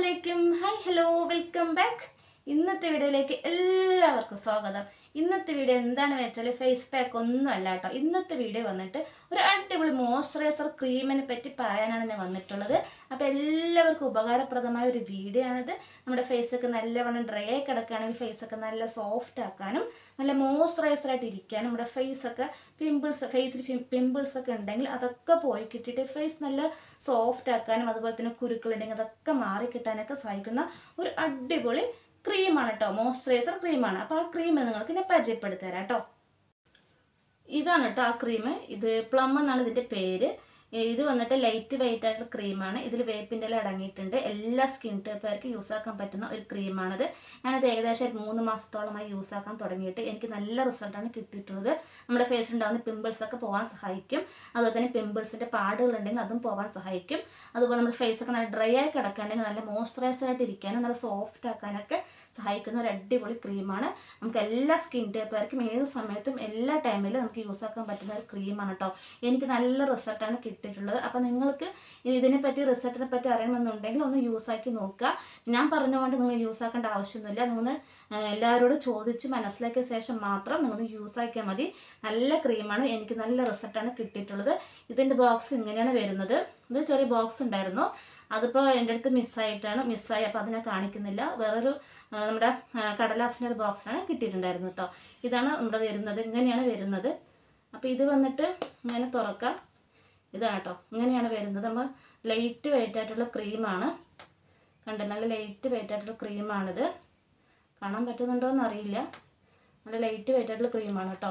അസ്സലാമലൈക്കും. Hi hello, welcome back. ഇന്നത്തെ വീഡിയോയിലേക്ക് എല്ലാവർക്കും സ്വാഗതം. ഇന്നത്തെ വീഡിയോ എന്താണെന്ന് വെച്ചാൽ ഫേസ് പാക്ക് ഒന്നും അല്ല കേട്ടോ. ഇന്നത്തെ വീഡിയോ വന്നിട്ട് ഒരു അടിപൊളി മോയ്സ്ചറൈസർ ക്രീമിനെ പറ്റി പറയാനാണ് ഞാൻ വന്നിട്ടുള്ളത്. അപ്പോൾ എല്ലാവർക്കും ഉപകാരപ്രദമായ ഒരു വീഡിയോ ആണിത്. നമ്മുടെ ഫേസൊക്കെ നല്ലവണ്ണം ഡ്രൈ ആയി കിടക്കുകയാണെങ്കിൽ ഫേസൊക്കെ നല്ല സോഫ്റ്റ് ആക്കാനും നല്ല മോയ്സ്ചറൈസറായിട്ട് ഇരിക്കാനും നമ്മുടെ ഫേസിൽ പിമ്പിൾസ് ഒക്കെ ഉണ്ടെങ്കിൽ അതൊക്കെ പോയി കിട്ടിയിട്ട് ഫേസ് നല്ല സോഫ്റ്റ് ആക്കാനും അതുപോലെ തന്നെ കുരുക്കളുണ്ടെങ്കിൽ അതൊക്കെ മാറിക്കിട്ടാനൊക്കെ സഹായിക്കുന്ന ഒരു അടിപൊളി ക്രീമാണ് കേട്ടോ. മോയ്സ്ചറൈസർ ക്രീമാണ്. അപ്പോൾ ആ ക്രീം നിങ്ങൾക്ക് ഞാൻ പരിചയപ്പെടുത്തി തരാം കേട്ടോ. ഇതാണ് കേട്ടോ ആ ക്രീം. ഇത് പ്ലം എന്നാണ് ഇതിൻ്റെ പേര്. ഇത് വന്നിട്ട് ലൈറ്റ് വെയിറ്റ് ആയിട്ടുള്ള ക്രീമാണ്. ഇതിൽ വേപ്പിൻ്റെ ഇല അടങ്ങിയിട്ടുണ്ട്. എല്ലാ സ്കിൻ ടൈപ്പുകാർക്ക് യൂസ് ആക്കാൻ പറ്റുന്ന ഒരു ക്രീമാണിത്. ഞാനത് ഏകദേശം 3 മാസത്തോളമായി യൂസ് ആക്കാൻ തുടങ്ങിയിട്ട് എനിക്ക് നല്ല റിസൾട്ടാണ് കിട്ടിയിട്ടുള്ളത്. നമ്മുടെ ഫേസിൽ ഉണ്ടാകുന്ന പിമ്പിൾസൊക്കെ പോകാൻ സഹായിക്കും. അതുപോലെ തന്നെ പിമ്പിൾസിൻ്റെ പാടുകളുണ്ടെങ്കിൽ അതും പോകാൻ സഹായിക്കും. അതുപോലെ നമ്മുടെ ഫേസൊക്കെ നല്ല ഡ്രൈ ആയി കിടക്കുകയാണെങ്കിൽ നല്ല മോയ്സ്ചറൈസറായിട്ട് ഇരിക്കാനും നല്ല സോഫ്റ്റ് ആക്കാനൊക്കെ സഹായിക്കുന്ന ഒരു അടിപൊളി ക്രീമാണ്. നമുക്ക് എല്ലാ സ്കിൻ ടൈപ്പുകാർക്കും ഏത് സമയത്തും എല്ലാ ടൈമിലും നമുക്ക് യൂസ് ആക്കാൻ പറ്റുന്ന ഒരു ക്രീമാണ് കേട്ടോ. എനിക്ക് നല്ല റിസൾട്ടാണ് കിട്ടിയിട്ടുള്ളത്. അപ്പോൾ നിങ്ങൾക്ക് ഇതിനെപ്പറ്റി റിസൾട്ടിനെ പറ്റി അറിയണമെന്നുണ്ടെങ്കിൽ ഒന്ന് യൂസ് ആക്കി നോക്കുക. ഞാൻ പറഞ്ഞുകൊണ്ട് നിങ്ങൾ യൂസ് ആക്കേണ്ട ആവശ്യമൊന്നുമില്ല. നിങ്ങൾ എല്ലാവരോടും ചോദിച്ച് മനസ്സിലാക്കിയ ശേഷം മാത്രം നിങ്ങൾ യൂസ് ആക്കിയാൽ മതി. നല്ല ക്രീമാണ്. എനിക്ക് നല്ല റിസൾട്ടാണ് കിട്ടിയിട്ടുള്ളത്. ഇതിൻ്റെ ബോക്സ് ഇങ്ങനെയാണ് വരുന്നത്. ഇത് ചെറിയ ബോക്സ് ഉണ്ടായിരുന്നു. അതിപ്പോൾ എൻ്റെ അടുത്ത് മിസ്സായി. അപ്പോൾ അതിനെ കാണിക്കുന്നില്ല. വേറൊരു നമ്മുടെ കടലാസിൻ്റെ ഒരു ബോക്സിനാണ് കിട്ടിയിട്ടുണ്ടായിരുന്നു കേട്ടോ. ഇതാണ് നമ്മുടെ വരുന്നത്. ഇങ്ങനെയാണ് വരുന്നത്. അപ്പോൾ ഇത് വന്നിട്ട് ഇങ്ങനെ തുറക്കാം. ഇതാണ് കേട്ടോ, ഇങ്ങനെയാണ് വരുന്നത്. നമ്മൾ ലൈറ്റ് വെയിറ്റ് ആയിട്ടുള്ള ക്രീമാണ്. കണ്ടോ, നല്ല ലൈറ്റ് വെയിറ്റ് ആയിട്ടുള്ള ക്രീമാണിത്. കാണാൻ പറ്റുന്നുണ്ടോ എന്ന് അറിയില്ല. നല്ല ലൈറ്റ് വെയിറ്റ് ആയിട്ടുള്ള ക്രീമാണ് കേട്ടോ.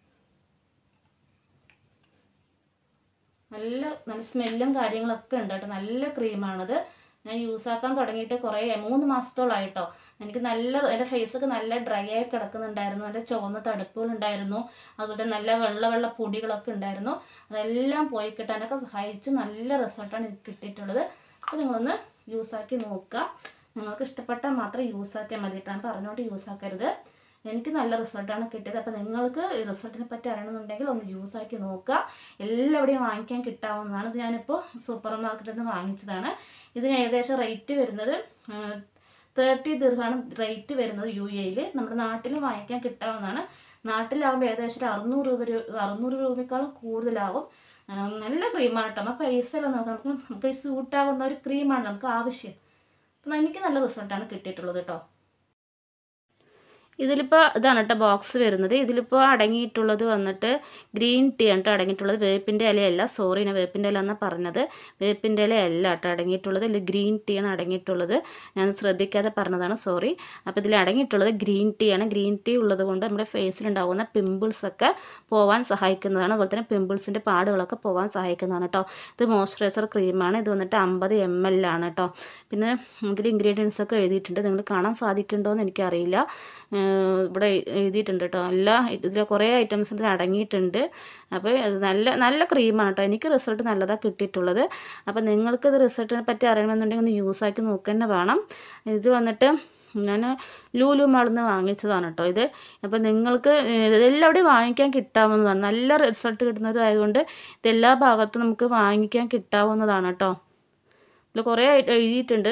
നല്ല സ്മെല്ലും കാര്യങ്ങളൊക്കെ ഉണ്ട് കേട്ടോ. നല്ല ക്രീമാണിത്. ഞാൻ യൂസ് ആക്കാൻ തുടങ്ങിയിട്ട് 3 മാസത്തോളമായിട്ടോ. എനിക്ക് എൻ്റെ ഫേസൊക്കെ നല്ല ഡ്രൈ ആയി കിടക്കുന്നുണ്ടായിരുന്നു. നല്ല ചുവന്ന തടുപ്പുകളുണ്ടായിരുന്നു. അതുപോലെ നല്ല വെള്ള പൊടികളൊക്കെ ഉണ്ടായിരുന്നു. അതെല്ലാം പോയി കിട്ടാനൊക്കെ സഹായിച്ച് നല്ല റിസൾട്ടാണ് എനിക്ക് കിട്ടിയിട്ടുള്ളത്. അപ്പോൾ നിങ്ങളൊന്ന് യൂസ് ആക്കി നോക്കുക. നിങ്ങൾക്ക് ഇഷ്ടപ്പെട്ടാൽ മാത്രം യൂസ് ആക്കിയാൽ മതി കേട്ടോ. ഞാൻ പറഞ്ഞുകൊണ്ട് യൂസ് ആക്കരുത്. എനിക്ക് നല്ല റിസൾട്ടാണ് കിട്ടിയത്. അപ്പോൾ നിങ്ങൾക്ക് ഈ റിസൾട്ടിനെ പറ്റി അറിയണമെന്നുണ്ടെങ്കിൽ ഒന്ന് യൂസ് ആക്കി നോക്കുക. എല്ലാവിടെയും വാങ്ങിക്കാൻ കിട്ടാവുന്നതാണ്. ഇത് ഞാനിപ്പോൾ സൂപ്പർ മാർക്കറ്റിൽ നിന്ന് വാങ്ങിച്ചതാണ്. ഇതിന് ഏകദേശം റേറ്റ് വരുന്നത് 30 ദിർഹമാണ് റേറ്റ് വരുന്നത് UAE. നമ്മുടെ നാട്ടിൽ വാങ്ങിക്കാൻ കിട്ടാവുന്നതാണ്. നാട്ടിലാവുമ്പോൾ ഏകദേശം 600 രൂപയേക്കാളും കൂടുതലാവും. നല്ല ക്രീമാണ് കേട്ടോ. നമ്മൾ ഫേസിലെല്ലാം നമുക്ക് സൂട്ടാവുന്ന ഒരു ക്രീമാണ് നമുക്ക് ആവശ്യം. അപ്പം എനിക്ക് നല്ല റിസൾട്ടാണ് കിട്ടിയിട്ടുള്ളത് കേട്ടോ. ഇതിലിപ്പോൾ ഇതാണ് കേട്ടോ ബോക്സ് വരുന്നത്. ഇതിലിപ്പോൾ അടങ്ങിയിട്ടുള്ളത് വന്നിട്ട് ഗ്രീൻ ടീ ആണ് കേട്ടോ അടങ്ങിയിട്ടുള്ളത്. വേപ്പിൻ്റെ ഇലയല്ല. സോറി, ഞാൻ വേപ്പിൻ്റെ ഇല എന്നാണ് പറഞ്ഞത്. വേപ്പിൻ്റെ ഇലയല്ല കേട്ടോ അടങ്ങിയിട്ടുള്ളത്. ഇതിൽ ഗ്രീൻ ടീ ആണ് അടങ്ങിയിട്ടുള്ളത്. ഞാൻ ശ്രദ്ധിക്കാതെ പറഞ്ഞതാണ്, സോറി. അപ്പോൾ ഇതിൽ അടങ്ങിയിട്ടുള്ളത് ഗ്രീൻ ടീ ആണ്. ഗ്രീൻ ടീ ഉള്ളത് കൊണ്ട് നമ്മുടെ ഫേസിലുണ്ടാകുന്ന പിമ്പിൾസൊക്കെ പോകാൻ സഹായിക്കുന്നതാണ്. അതുപോലെ തന്നെ പിമ്പിൾസിൻ്റെ പാടുകളൊക്കെ പോകാൻ സഹായിക്കുന്നതാണ് കേട്ടോ. ഇത് മോയ്സ്ചറൈസർ ക്രീമാണ്. ഇത് വന്നിട്ട് 50 ml ആണ് കേട്ടോ. പിന്നെ ഇതിൽ ഇൻഗ്രീഡിയൻസ് ഒക്കെ എഴുതിയിട്ടുണ്ട്. നിങ്ങൾ കാണാൻ സാധിക്കുന്നുണ്ടോ എന്ന് എനിക്കറിയില്ല. ഇവിടെ എഴുതിയിട്ടുണ്ട് കേട്ടോ. ഇതിൽ കുറേ ഐറ്റംസ് ഇതിൽ അടങ്ങിയിട്ടുണ്ട്. അപ്പോൾ നല്ല ക്രീമാണ് കേട്ടോ. എനിക്ക് റിസൾട്ട് നല്ലതാണ് കിട്ടിയിട്ടുള്ളത്. അപ്പോൾ നിങ്ങൾക്കിത് റിസൾട്ടിനെ പറ്റി അറിയണമെന്നുണ്ടെങ്കിൽ ഒന്ന് യൂസ് ആക്കി നോക്കുക തന്നെ വേണം. ഇത് വന്നിട്ട് ഞാൻ ലൂലു മാളിൽ നിന്ന് വാങ്ങിച്ചതാണ് കേട്ടോ ഇത്. അപ്പോൾ നിങ്ങൾക്ക് ഇതെല്ലാവിടെയും വാങ്ങിക്കാൻ കിട്ടാവുന്നതാണ്. നല്ല റിസൾട്ട് കിട്ടുന്നതായതുകൊണ്ട് ഇതെല്ലാ ഭാഗത്തും നമുക്ക് വാങ്ങിക്കാൻ കിട്ടാവുന്നതാണ് കേട്ടോ. ഇതിൽ കുറേ എഴുതിയിട്ടുണ്ട്.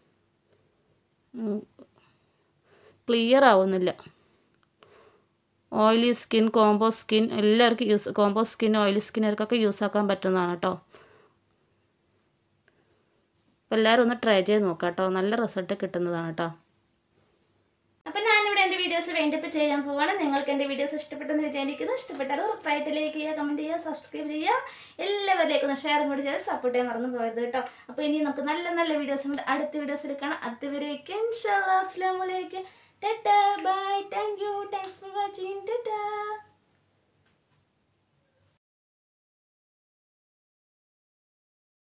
ക്ലിയർ ആവുന്നില്ല. ഓയിലി സ്കിൻ, കോംബോ സ്കിൻ എല്ലാവർക്കും കോംബോ സ്കിൻ, ഓയിലി സ്കിന്നർക്കൊക്കെ യൂസ് ആക്കാൻ പറ്റുന്നതാണ് കേട്ടോ. അപ്പോൾ എല്ലാവരും ഒന്ന് ട്രൈ ചെയ്ത് നോക്കാം കേട്ടോ. നല്ല റിസൾട്ട് കിട്ടുന്നതാണ് കേട്ടോ. അപ്പോൾ ഞാനിവിടെ എൻ്റെ വീഡിയോസ് വേണ്ടിയപ്പോൾ ചെയ്യാൻ പോവാണ്. നിങ്ങൾക്ക് എൻ്റെ വീഡിയോസ് ഇഷ്ടപ്പെട്ടെന്ന് വിചാരിക്കുന്നു. ഇഷ്ടപ്പെട്ടാൽ ഉറപ്പായിട്ട് ലൈക്ക് ചെയ്യുക, കമൻറ്റ് ചെയ്യുക, സബ്സ്ക്രൈബ് ചെയ്യുക. എല്ലാവരിലേക്കും ഒന്ന് ഷെയറും കൂടി ചെയ്ത് സപ്പോർട്ട് ചെയ്യാൻ മറന്നു പോയത് കേട്ടോ. അപ്പോൾ ഇനി നമുക്ക് നല്ല വീഡിയോസ് അടുത്ത വീഡിയോസിൽ കാണാം. അതുവരേക്കും ഇൻഷാല്ലാ അസ്സലാമു അലൈക്കും. Tata, bye, thank U.